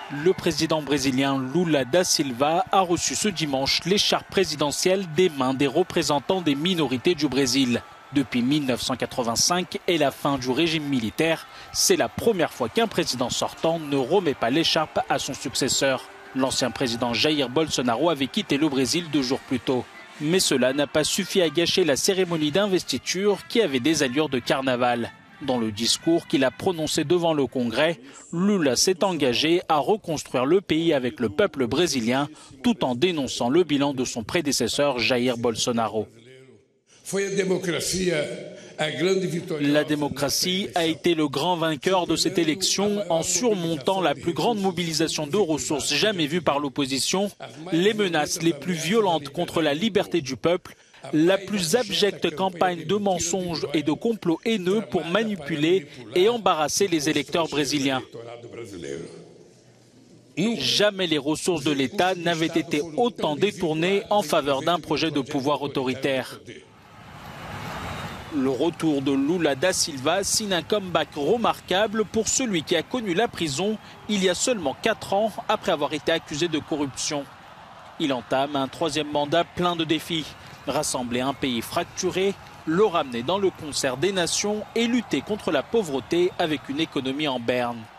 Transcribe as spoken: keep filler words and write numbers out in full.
Le président brésilien Lula da Silva a reçu ce dimanche l'écharpe présidentielle des mains des représentants des minorités du Brésil. Depuis mille neuf cent quatre-vingt-cinq et la fin du régime militaire, c'est la première fois qu'un président sortant ne remet pas l'écharpe à son successeur. L'ancien président Jair Bolsonaro avait quitté le Brésil deux jours plus tôt. Mais cela n'a pas suffi à gâcher la cérémonie d'investiture qui avait des allures de carnaval. Dans le discours qu'il a prononcé devant le Congrès, Lula s'est engagé à reconstruire le pays avec le peuple brésilien, tout en dénonçant le bilan de son prédécesseur Jair Bolsonaro. La démocratie a été le grand vainqueur de cette élection en surmontant la plus grande mobilisation de ressources jamais vue par l'opposition, les menaces les plus violentes contre la liberté du peuple, la plus abjecte campagne de mensonges et de complots haineux pour manipuler et embarrasser les électeurs brésiliens. Jamais les ressources de l'État n'avaient été autant détournées en faveur d'un projet de pouvoir autoritaire. Le retour de Lula da Silva signe un comeback remarquable pour celui qui a connu la prison il y a seulement quatre ans après avoir été accusé de corruption. Il entame un troisième mandat plein de défis. Rassembler un pays fracturé, le ramener dans le concert des nations et lutter contre la pauvreté avec une économie en berne.